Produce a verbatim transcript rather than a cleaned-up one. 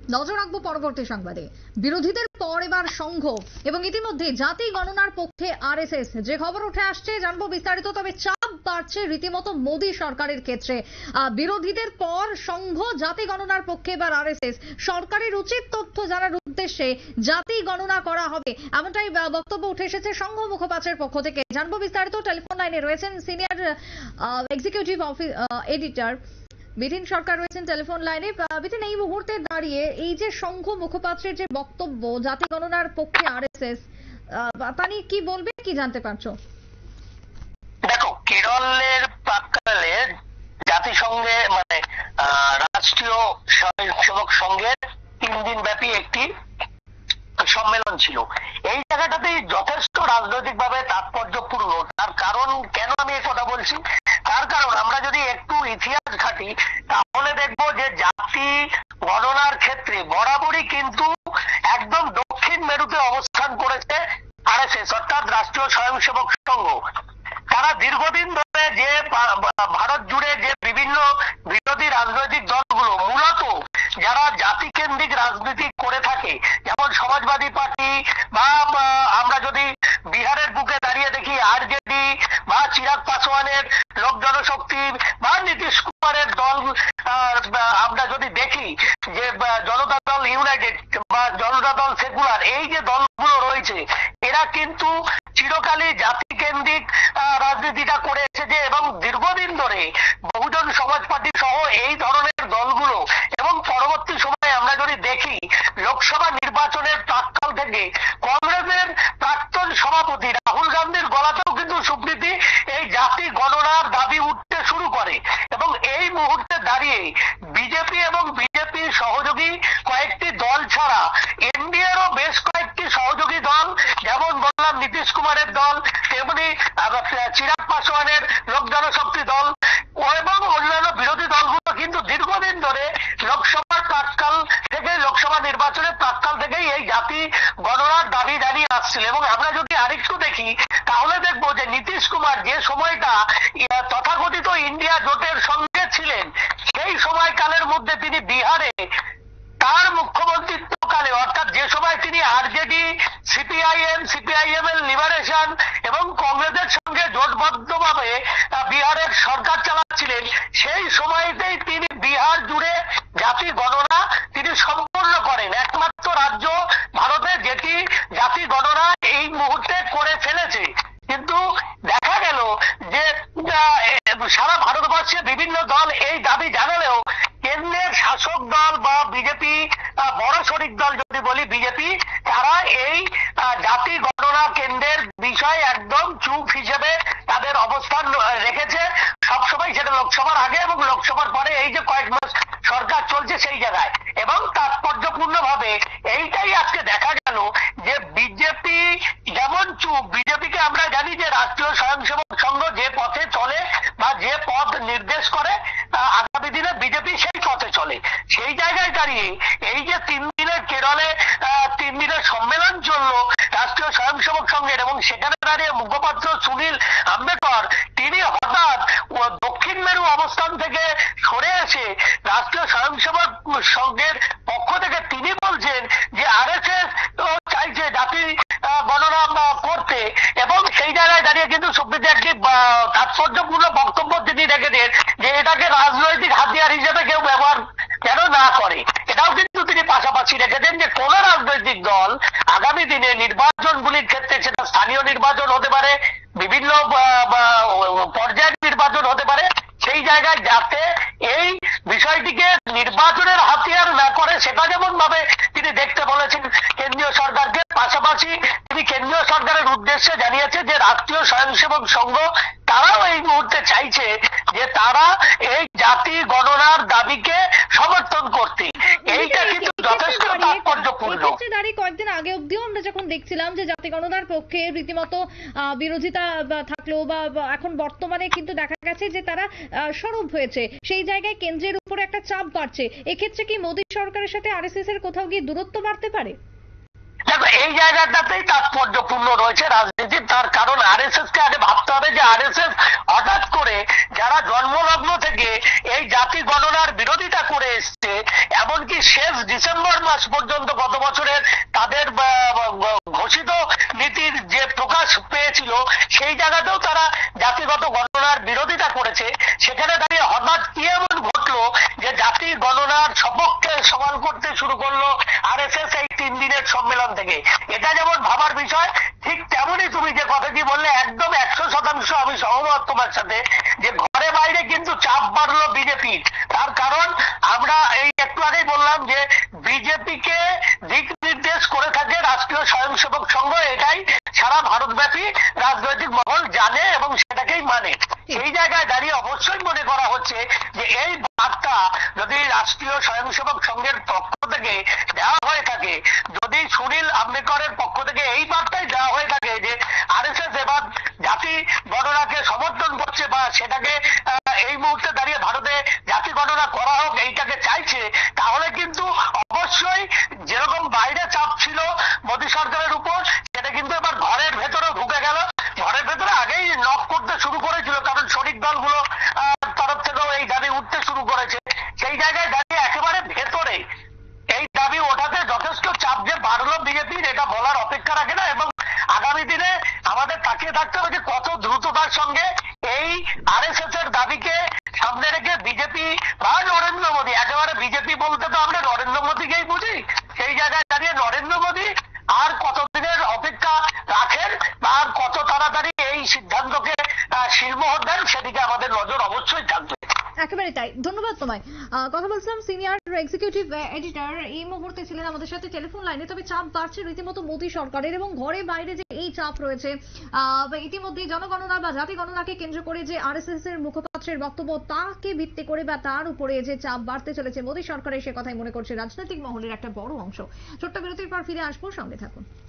নজর রাখবো পরবর্তী সংবাদে। বিরোধীদের পর এবার সংঘ এবং ইতিমধ্যে জাতি গণনার পক্ষে আরএসএস, যে খবর উঠে আসছে জানবো বিস্তারিত। তবে চাপ বাড়ছে রীতিমতো মোদী সরকারের ক্ষেত্রে। বিরোধীদের পর সংঘ, জাতি গণনার পক্ষে এবার আরএসএস। সরকারের উচিত তথ্য জানার উদ্দেশ্যে জাতি গণনা করা হবে, এমনটাই বক্তব্য উঠে এসেছে সংঘ মুখপাত্রের পক্ষ থেকে। জানবো বিস্তারিত। টেলিফোন লাইনে রয়েছেন senior executive office editor Bidhin Sarkar রয়েছেন টেলিফোন লাইনে। বিধিন, এই মুহূর্তে দাঁড়িয়ে এই যে সংঘ মুখপাত্রের যে বক্তব্য জাতি গণনার পক্ষে আরএসএস, তা নিয়ে কি বলবে, কি জানতে পারছো? দেখো, কেরলের প্রাক্কালে জাতিসংঘে মানে রাষ্ট্রীয় স্বয়ংসেবক সংঘের তিন দিন ব্যাপী একটি সম্মেলন ছিল। এই জায়গাটাতে যথেষ্ট রাজনৈতিক ভাবে তাৎপর্যপূর্ণ। তার কারণ কেন আমি এই কথা বলছি, তার কারণ আমরা যদি একটু ইতিহাস ঘাঁটি তাহলে দেখবো যে জাতি গণনার ক্ষেত্রে বরাবরই কিন্তু একদম দক্ষিণ মেরুতে অবস্থান করেছে আরএসএস, অর্থাৎ রাষ্ট্রীয় স্বয়ংসেবক সংঘ। তারা দীর্ঘদিন ধরে যে ভারত জুড়ে যে বিভিন্ন বিরোধী রাজনৈতিক দলগুলো মূলত যারা জাতি কেন্দ্রিক রাজনীতি করে থাকে, যেমন সমাজবাদী পার্টি বা আমরা যদি বিহারের বুকে দাঁড়িয়ে দেখি আরজেডি বা চিরাগ পাসওয়ানের লোক জনশক্তি বা নীতিশ কুমারের দল, আমরা যদি দেখি যে জনতা দল ইউনাইটেড বা জনতা দল সেকুলার, এই যে দলগুলো রয়েছে এরা কিন্তু চিরকালই জাতি কেন্দ্রিক রাজনীতিটা করে এসেছে এবং দীর্ঘদিন ধরে বহুজন সমাজ পার্টি সহ এই ধরনের দলগুলো এবং পরবর্তী সময়ে আমরা যদি দেখি লোকসভা নির্বাচনের প্রাক্কাল থেকে কংগ্রেসের প্রাক্তন সভাপতি রাহুল গান্ধীর গলাতেও কিন্তু সুপ্রীতি এই জাতি গণনার দাবি উঠতে শুরু করে। এবং এই মুহূর্তে দাঁড়িয়ে বিজেপি এবং বিজেপির সহযোগী কয়েকটি দল ছাড়া এনডিএরও বেশ কয়েকটি সহযোগী দল, যেমন বললাম নীতিশ কুমারের দল, তেমনি চিরাগ পাসওয়ানের লোক জনশক্তি দল এবং অন্যান্য বিরোধী দলগুলো কিন্তু দীর্ঘদিন ধরে লোকসভার প্রাক্কাল থেকে লোকসভা নির্বাচনের প্রাক্কাল থেকেই এই জাতি গণনার দাবি জানিয়ে আসছিল। এবং আমরা যদি আরেকটু দেখি তাহলে দেখবো যে নীতিশ কুমার যে সময়টা তথাকথিত ইন্ডিয়া জোটের সঙ্গে ছিলেন, সেই সময়কালের মধ্যে তিনি বিহারে তার মুখ্যমন্ত্রিত্বকালে, অর্থাৎ যে সময় তিনি আরজেডি, সিপিআইএম, সিপিআইএম এর লিবারেশন এবং কংগ্রেসের সঙ্গে জোটবদ্ধভাবে বিহারের সরকার চালাচ্ছিলেন, সেই সময়তেই তিনি বিহার জুড়ে জাতি গণনা তিনি সম্পূর্ণ করেন। একমাত্র রাজ্য ভারতে যেটি জাতি গণনা এই মুহূর্তে করে ফেলেছে। কিন্তু দেখা গেল যে সারা ভারতবর্ষে বিভিন্ন দল এই দাবি জানালেও কেন্দ্রের শাসক দল বা বিজেপি, বড় শরিক দল যদি বলি বিজেপি, তারা এই জাতি গণনা কেন্দ্রের বিষয়ে একদম চুপ হিসেবে তাদের অবস্থান রেখেছে সবসময়, সেটা লোকসভার আগে এবং লোকসভার পরে এই যে কয়েক মাস সরকার চলছে সেই জায়গায়। এবং তাৎপর্যপূর্ণ ভাবে এইটাই আজকে দেখা গেল যে বিজেপি যেমন চুপ, বিজেপিকে আমরা জানি যে রাষ্ট্রীয় স্বয়ংসেবক সংঘ যে পথে চলে বা যে পথ নির্দেশ করে আগামী দিনে বিজেপি সেই পথে চলে। সেই জায়গায় দাঁড়িয়ে এই যে তিন দিনের কেরলে তিন দিনের সম্মেলন চললো রাষ্ট্রীয় স্বয়ংসেবক সংঘের, এবং সেখানে দাঁড়িয়ে মুখপাত্র সুনীল আম্বেদকর তিনি হঠাৎ দক্ষিণ মেরু অবস্থান থেকে সরে এসে রাষ্ট্রীয় স্বয়ংসেবক সংঘের পক্ষ থেকে তিনি বলছেন যে আরএসএস চাইছে জাতি গণনা করতে। এবং সেই জায়গায় দাঁড়িয়ে কিন্তু সুপ্রীতি একটি তাৎপর্যপূর্ণ বক্তব্য তিনি রেখেছেন যে এটাকে রাজনৈতিক হাতিয়ার হিসেবে কেউ ব্যবহার কেন না করে। এটাও কিন্তু তিনি পাশাপাশি রেখেছেন যে কোন রাজনৈতিক দল আগামী দিনে নির্বাচনগুলির ক্ষেত্রে, সেটা স্থানীয় নির্বাচন হতে পারে, বিভিন্ন পর্যায়ের নির্বাচন হতে পারে, সেই জায়গায় যাতে এই বিষয়টিকে নির্বাচনের হাতিয়ার না করে সেটা যেমন ভাবে তিনি দেখতে বলেছেন কেন্দ্রীয় সরকারকে। পাশাপাশি তিনি কেন্দ্রীয় সরকারের উদ্দেশ্যে জানিয়েছে যে রাষ্ট্রীয় স্বয়ংসেবক সংঘ তারাও এই মুহূর্তে চাইছে যে তারা এই জাতি গণনার দাবিকে সমর্থন করতে। এইটা কিন্তু যথেষ্ট তাৎপর্যপূর্ণ। দাঁড়িয়ে কয়েকদিন আগে অব্দিও আমরা যখন দেখছিলাম যে জাতি গণনার পক্ষে রীতিমতো বিরোধিতা থাকলেও বা এখন বর্তমানে কিন্তু দেখা গেছে যে তারা সরব হয়েছে, সেই জায়গায় কেন্দ্রের উপরে একটা চাপ বাড়ছে। এক্ষেত্রে কি মোদী সরকারের সাথে আরএসএস এর কোথাও গিয়ে দূরত্ব বাড়তে পারে? দেখো এই জায়গাটাতেই তাৎপর্যপূর্ণ রয়েছে রাজনীতির। তার কারণ আরএসএস কে আগে ভাবতে হবে যে আরএসএস হঠাৎ করে যারা জন্মলগ্ন থেকে এই জাতি গণনার বিরোধিতা করে এসছে, এমনকি শেষ ডিসেম্বর মাস পর্যন্ত গত বছরের তাদের ঘোষিত নীতির যে প্রকাশ পেয়েছিল সেই জায়গাতেও তারা জাতিগত গণনার বিরোধিতা করেছে। সেখানে দাঁড়িয়ে হঠাৎ কি এমন ঘটলো যে জাতি গণনার সপক্ষে সওয়াল করতে শুরু করলো আরএসএস এই তিন দিনের সম্মেলন থেকে? এটা যেমন ভাবার বিষয়, ঠিক তেমনই তুমি যে কথাটি বললে একদম একশো শতাংশ আমি সহমত তোমার সাথে, যে ঘরে বাইরে কিন্তু চাপ বাড়লো বিজেপির। তার কারণ আমরা এই একটু আগেই বললাম যে বিজেপিকে দিক নির্দেশ করে থাকে রাষ্ট্রীয় স্বয়ংসেবক সংঘ, এটাই সারা ভারতব্যাপী রাজনৈতিক মহল জানে এবং সেটাকেই মানে। সেই জায়গায় দাঁড়িয়ে অবশ্যই মনে করা হচ্ছে যে এই বার্তা যদি রাষ্ট্রীয় স্বয়ংসেবক সংঘের পক্ষ থেকে দেওয়া হয়ে থাকে, যদি সুনীল আম্বেদকরের পক্ষ থেকে এই বার্তাই দেওয়া হয়ে থাকে যে আরএসএস এবার জাতি গণনাকে সমর্থন করছে বা সেটাকে এই মুহূর্তে দাঁড়িয়ে ভারতে জাতি গণনা করা হোক এইটাকে চাইছে, তাহলে কিন্তু অবশ্যই যেরকম বাইরে চাপ ছিল মোদী সরকারের উপর, সেটা কিন্তু এবার ঘরের ভেতরেও ঢুকে গেল। ঘরের ভেতরে আগেই নক করতে শুরু করেছিল, কারণ শরিক দলগুলো তরফ থেকেও এই দাবি উঠতে শুরু করেছে। সেই জায়গায় দাঁড়িয়ে একেবারে ভেতরে এই দাবি ওঠাতে যথেষ্ট চাপ যে বাড়লো বিজেপির, এটা বলার অপেক্ষা রাখে না। এবং আগামী দিনে আমাদের তাকিয়ে থাকতে হবে যে কত দ্রুততার সঙ্গে এই আরএসএস এর দাবিকে সামনে রেখে বিজেপি বা নরেন্দ্র মোদী, একেবারে বিজেপি বলতে তো আমরা নরেন্দ্র মোদীকেই বুঝি, সেই জায়গায় দাঁড়িয়ে নরেন্দ্র মোদী আর কতদিনের অপেক্ষা রাখেন বা আর কত তাড়াতাড়ি এই সিদ্ধান্তকে শিলমোহর দেন, সেদিকে আমাদের নজর অবশ্যই থাকবে। একেবারে তাই, ধন্যবাদ তোমায়। কথা বলছিলাম সিনিয়র এক্সিকিউটিভ এডিটর এই মুহূর্তে ছিলেন আমাদের সাথে টেলিফোন লাইনে। তবে চাপ বাড়ছে রীতিমতো মোদী সরকারের এবং ঘরে বাইরে যে এই চাপ রয়েছে, ইতিমধ্যে জনগণনা বা জাতি গণনাকে কেন্দ্র করে যে আরএসএস এর মুখপাত্রের বক্তব্য, তাকে ভিত্তি করে বা তার উপরে যে চাপ বাড়তে চলেছে মোদী সরকারের, সে কথাই মনে করছে রাজনৈতিক মহলের একটা বড় অংশ। ছোট্ট বিরতির পর ফিরে আসবো, সঙ্গে থাকুন।